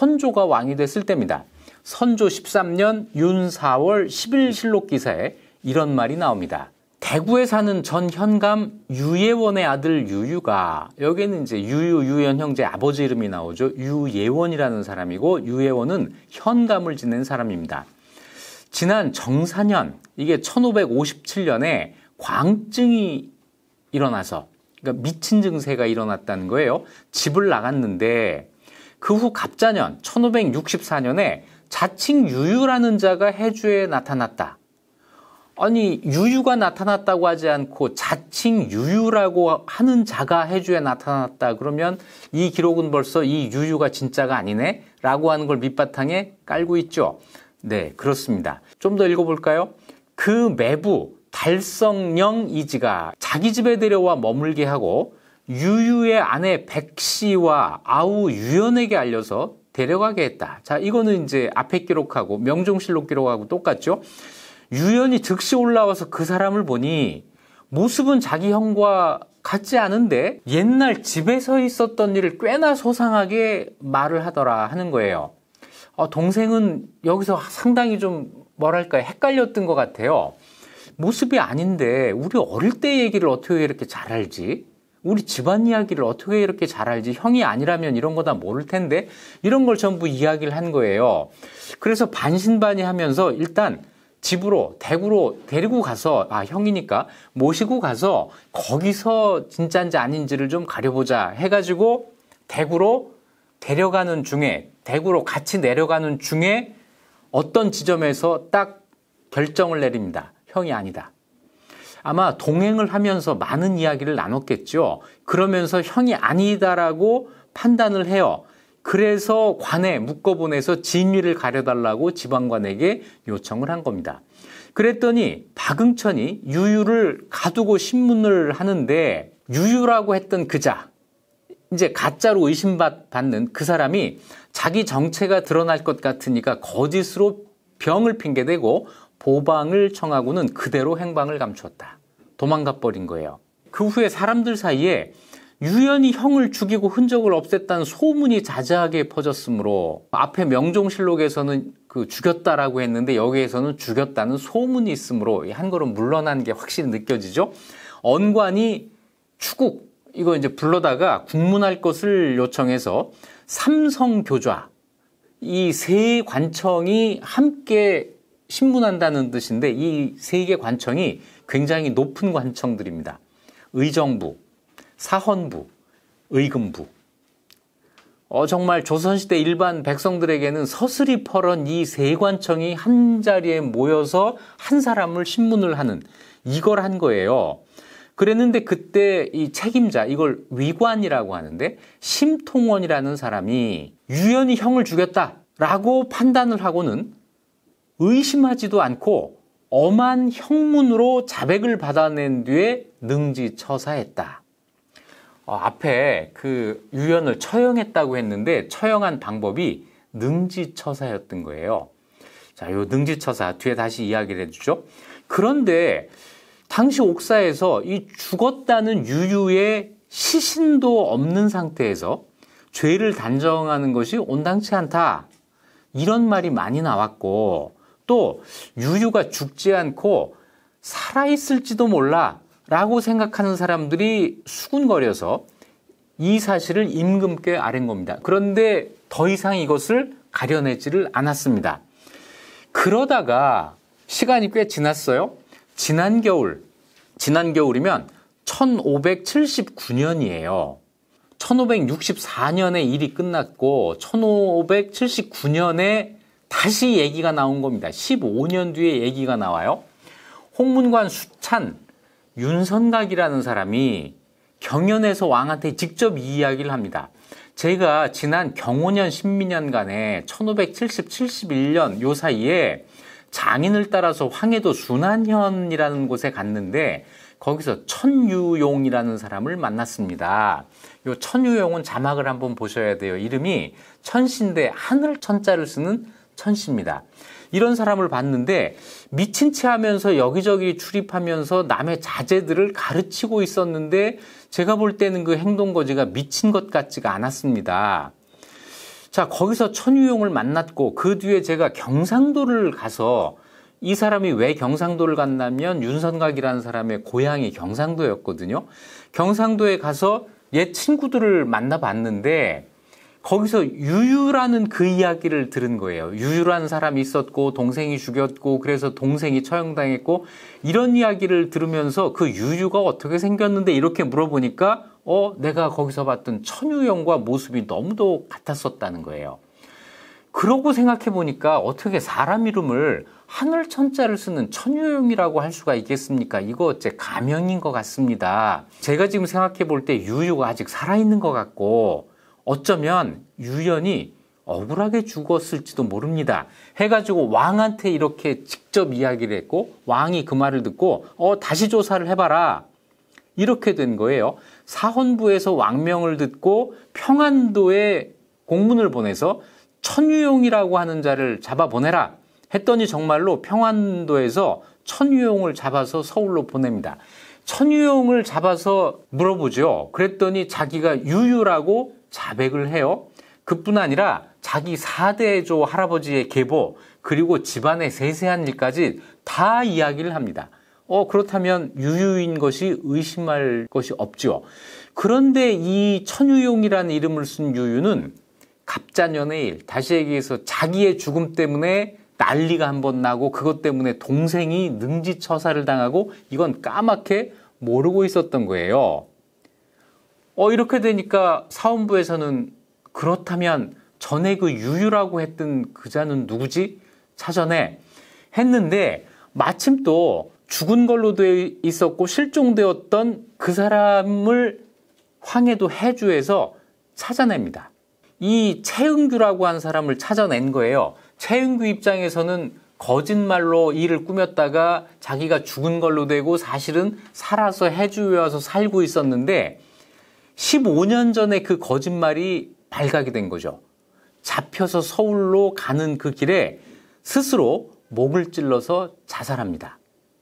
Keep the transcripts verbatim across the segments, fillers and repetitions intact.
선조가 왕이 됐을 때입니다. 선조 십삼 년 윤 사월 십 일 실록 기사에 이런 말이 나옵니다. 대구에 사는 전 현감 유예원의 아들 유유가, 여기는 이제 유유, 유연 형제 아버지 이름이 나오죠. 유예원이라는 사람이고, 유예원은 현감을 지낸 사람입니다. 지난 정사년, 이게 천오백오십칠 년에 광증이 일어나서, 그러니까 미친 증세가 일어났다는 거예요. 집을 나갔는데 그 후 갑자년 천오백육십사 년에 자칭 유유라는 자가 해주에 나타났다. 아니, 유유가 나타났다고 하지 않고 자칭 유유라고 하는 자가 해주에 나타났다 그러면 이 기록은 벌써 이 유유가 진짜가 아니네 라고 하는 걸 밑바탕에 깔고 있죠. 네, 그렇습니다. 좀 더 읽어볼까요? 그 매부 달성령 이지가 자기 집에 데려와 머물게 하고 유유의 아내 백씨와 아우 유연에게 알려서 데려가게 했다. 자, 이거는 이제 앞에 기록하고 명종실록 기록하고 똑같죠. 유연이 즉시 올라와서 그 사람을 보니 모습은 자기 형과 같지 않은데 옛날 집에서 있었던 일을 꽤나 소상하게 말을 하더라 하는 거예요. 어, 동생은 여기서 상당히 좀 뭐랄까 헷갈렸던 것 같아요. 모습이 아닌데 우리 어릴 때 얘기를 어떻게 이렇게 잘 알지? 우리 집안 이야기를 어떻게 이렇게 잘 알지? 형이 아니라면 이런 거 다 모를 텐데 이런 걸 전부 이야기를 한 거예요. 그래서 반신반의하면서 일단 집으로 대구로 데리고 가서, 아 형이니까 모시고 가서 거기서 진짜인지 아닌지를 좀 가려보자 해가지고 대구로 데려가는 중에, 대구로 같이 내려가는 중에 어떤 지점에서 딱 결정을 내립니다. 형이 아니다. 아마 동행을 하면서 많은 이야기를 나눴겠죠. 그러면서 형이 아니다라고 판단을 해요. 그래서 관에 묶어보내서 진위를 가려달라고 지방관에게 요청을 한 겁니다. 그랬더니 박응천이 유유를 가두고 신문을 하는데 유유라고 했던 그자, 이제 가짜로 의심받는 그 사람이 자기 정체가 드러날 것 같으니까 거짓으로 병을 핑계대고 보방을 청하고는 그대로 행방을 감추었다. 도망가 버린 거예요. 그 후에 사람들 사이에 유연이 형을 죽이고 흔적을 없앴다는 소문이 자자하게 퍼졌으므로 앞에 명종실록에서는 그 죽였다라고 했는데 여기에서는 죽였다는 소문이 있으므로 한 걸음 물러난 게 확실히 느껴지죠. 언관이 추국, 이거 이제 불러다가 국문할 것을 요청해서 삼성교좌, 이 세 관청이 함께 신문한다는 뜻인데 이 세 개 관청이 굉장히 높은 관청들입니다. 의정부, 사헌부, 의금부. 어, 정말 조선시대 일반 백성들에게는 서슬이 펄은 이 세 관청이 한 자리에 모여서 한 사람을 신문을 하는, 이걸 한 거예요. 그랬는데 그때 이 책임자, 이걸 위관이라고 하는데 심통원이라는 사람이 유연이 형을 죽였다라고 판단을 하고는 의심하지도 않고 엄한 형문으로 자백을 받아낸 뒤에 능지처사했다. 어, 앞에 그 유연을 처형했다고 했는데 처형한 방법이 능지처사였던 거예요. 자, 요 능지처사 뒤에 다시 이야기를 해주죠. 그런데 당시 옥사에서 이 죽었다는 유유의 시신도 없는 상태에서 죄를 단정하는 것이 온당치 않다. 이런 말이 많이 나왔고, 또 유유가 죽지 않고 살아있을지도 몰라 라고 생각하는 사람들이 수군거려서 이 사실을 임금께 아랜 겁니다. 그런데 더 이상 이것을 가려내지를 않았습니다. 그러다가 시간이 꽤 지났어요. 지난 겨울, 지난 겨울이면 천오백칠십구 년이에요. 천오백육십사 년에 일이 끝났고 천오백칠십구 년에 다시 얘기가 나온 겁니다. 십오 년 뒤에 얘기가 나와요. 홍문관 수찬, 윤선각이라는 사람이 경연에서 왕한테 직접 이 이야기를 합니다. 제가 지난 경오년 신민년간에 천오백칠십, 칠십일 년 요 사이에 장인을 따라서 황해도 순안현이라는 곳에 갔는데 거기서 천유용이라는 사람을 만났습니다. 요 천유용은 자막을 한번 보셔야 돼요. 이름이 천신데 하늘 천자를 쓰는 천씨입니다. 이런 사람을 봤는데 미친 채 하면서 여기저기 출입하면서 남의 자제들을 가르치고 있었는데 제가 볼 때는 그 행동거지가 미친 것 같지가 않았습니다. 자, 거기서 천유용을 만났고 그 뒤에 제가 경상도를 가서 이 사람이 왜 경상도를 갔냐면 윤선각이라는 사람의 고향이 경상도였거든요. 경상도에 가서 옛 친구들을 만나봤는데 거기서 유유라는 그 이야기를 들은 거예요. 유유라는 사람이 있었고 동생이 죽였고 그래서 동생이 처형당했고 이런 이야기를 들으면서 그 유유가 어떻게 생겼는데 이렇게 물어보니까 어 내가 거기서 봤던 천유용과 모습이 너무도 같았었다는 거예요. 그러고 생각해 보니까 어떻게 사람 이름을 하늘 천자를 쓰는 천유용이라고 할 수가 있겠습니까? 이거 어째 가명인 것 같습니다. 제가 지금 생각해 볼 때 유유가 아직 살아있는 것 같고 어쩌면 유연이 억울하게 죽었을지도 모릅니다. 해가지고 왕한테 이렇게 직접 이야기를 했고 왕이 그 말을 듣고 어 다시 조사를 해봐라 이렇게 된 거예요. 사헌부에서 왕명을 듣고 평안도에 공문을 보내서 천유용이라고 하는 자를 잡아보내라 했더니 정말로 평안도에서 천유용을 잡아서 서울로 보냅니다. 천유용을 잡아서 물어보죠. 그랬더니 자기가 유유라고 자백을 해요. 그뿐 아니라 자기 사대조 할아버지의 계보 그리고 집안의 세세한 일까지 다 이야기를 합니다. 어 그렇다면 유유인 것이 의심할 것이 없죠. 그런데 이 천유용이라는 이름을 쓴 유유는 갑자년의 일, 다시 얘기해서 자기의 죽음 때문에 난리가 한번 나고 그것 때문에 동생이 능지처사를 당하고 이건 까맣게 모르고 있었던 거예요. 어 이렇게 되니까 사헌부에서는 그렇다면 전에 그 유유라고 했던 그자는 누구지? 찾아내 했는데 마침 또 죽은 걸로 돼 있었고 실종되었던 그 사람을 황해도 해주에서 찾아냅니다. 이 최은규라고 한 사람을 찾아낸 거예요. 최은규 입장에서는 거짓말로 일을 꾸몄다가 자기가 죽은 걸로 되고 사실은 살아서 해주에 와서 살고 있었는데 십오 년 전에 그 거짓말이 발각이 된 거죠. 잡혀서 서울로 가는 그 길에 스스로 목을 찔러서 자살합니다.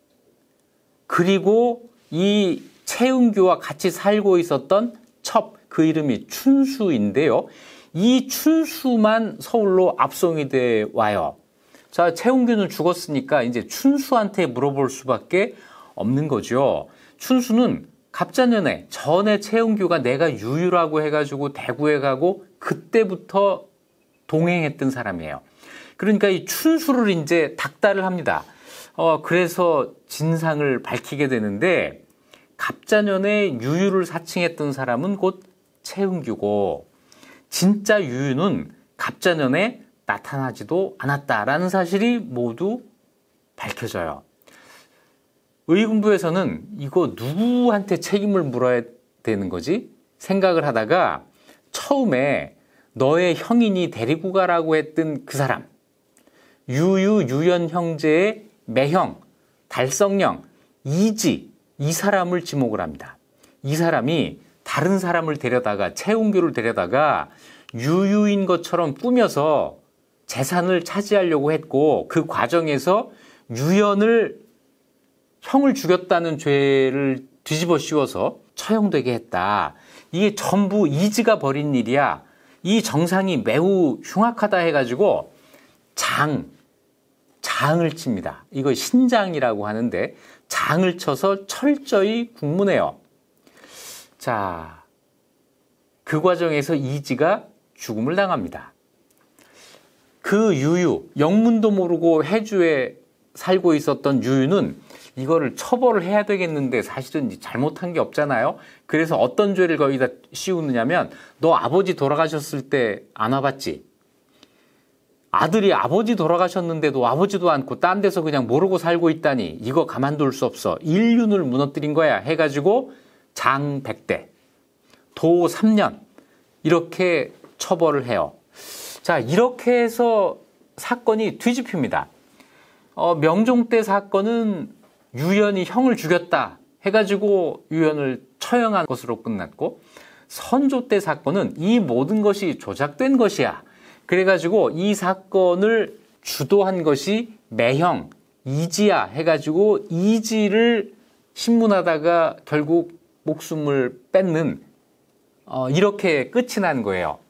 그리고 이 최은규와 같이 살고 있었던 첩, 그 이름이 춘수인데요. 이 춘수만 서울로 압송이 돼 와요. 자, 최은규는 죽었으니까 이제 춘수한테 물어볼 수밖에 없는 거죠. 춘수는 갑자년에 전에 최은규가 내가 유유라고 해가지고 대구에 가고 그때부터 동행했던 사람이에요. 그러니까 이 춘수를 이제 닥달을 합니다. 어, 그래서 진상을 밝히게 되는데 갑자년에 유유를 사칭했던 사람은 곧 최은규고 진짜 유유는 갑자년에 나타나지도 않았다라는 사실이 모두 밝혀져요. 의군부에서는 이거 누구한테 책임을 물어야 되는 거지? 생각을 하다가 처음에 너의 형인이 데리고 가라고 했던 그 사람 유유, 유연 형제의 매형, 달성령, 이지 이 사람을 지목을 합니다. 이 사람이 다른 사람을 데려다가 최은규를 데려다가 유유인 것처럼 꾸며서 재산을 차지하려고 했고 그 과정에서 유연을 형을 죽였다는 죄를 뒤집어 씌워서 처형되게 했다. 이게 전부 이지가 벌인 일이야. 이 정상이 매우 흉악하다 해가지고 장, 장을 칩니다. 이거 신장이라고 하는데 장을 쳐서 철저히 국문해요. 자, 그 과정에서 이지가 죽음을 당합니다. 그 유유, 영문도 모르고 해주에 살고 있었던 유유는 이거를 처벌을 해야 되겠는데 사실은 잘못한 게 없잖아요. 그래서 어떤 죄를 거기다 씌우느냐면 너 아버지 돌아가셨을 때 안 와봤지? 아들이 아버지 돌아가셨는데도 아버지도 않고 딴 데서 그냥 모르고 살고 있다니 이거 가만둘 수 없어. 인륜을 무너뜨린 거야 해가지고 장 백 대, 도 삼 년 이렇게 처벌을 해요. 자, 이렇게 해서 사건이 뒤집힙니다. 어, 명종 때 사건은 유연이 형을 죽였다 해가지고 유연을 처형한 것으로 끝났고 선조 때 사건은 이 모든 것이 조작된 것이야. 그래가지고 이 사건을 주도한 것이 매형, 이지야 해가지고 이지를 신문하다가 결국 목숨을 뺏는 어, 이렇게 끝이 난 거예요.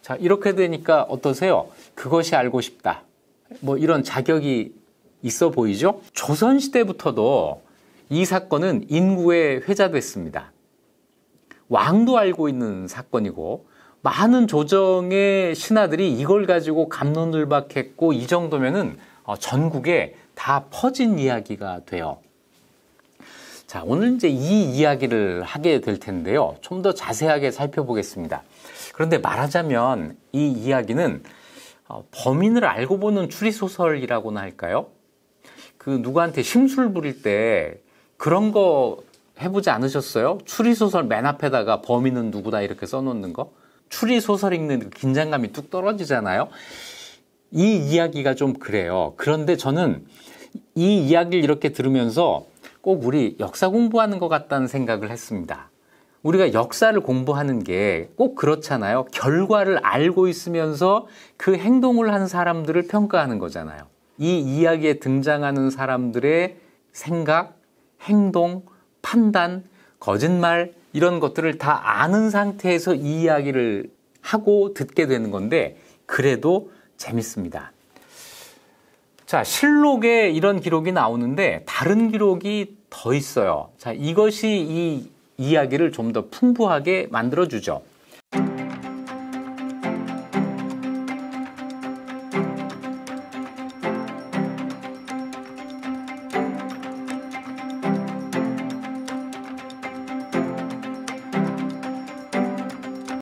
자, 이렇게 되니까 어떠세요? 그것이 알고 싶다. 뭐 이런 자격이 있어 보이죠? 조선시대부터도 이 사건은 인구에 회자됐습니다. 왕도 알고 있는 사건이고 많은 조정의 신하들이 이걸 가지고 갑론을박했고 이 정도면은 전국에 다 퍼진 이야기가 돼요. 자, 오늘 이제 이 이야기를 하게 될 텐데요. 좀 더 자세하게 살펴보겠습니다. 그런데 말하자면 이 이야기는 범인을 알고 보는 추리소설이라고나 할까요? 그 누구한테 심술 부릴 때 그런 거 해보지 않으셨어요? 추리소설 맨 앞에다가 범인은 누구다 이렇게 써놓는 거? 추리소설 읽는 긴장감이 뚝 떨어지잖아요. 이 이야기가 좀 그래요. 그런데 저는 이 이야기를 이렇게 들으면서 꼭 우리 역사 공부하는 것 같다는 생각을 했습니다. 우리가 역사를 공부하는 게 꼭 그렇잖아요. 결과를 알고 있으면서 그 행동을 한 사람들을 평가하는 거잖아요. 이 이야기에 등장하는 사람들의 생각, 행동, 판단, 거짓말 이런 것들을 다 아는 상태에서 이 이야기를 하고 듣게 되는 건데 그래도 재밌습니다. 자, 실록에 이런 기록이 나오는데 다른 기록이 더 있어요. 자, 이것이 이 이야기를 좀 더 풍부하게 만들어주죠.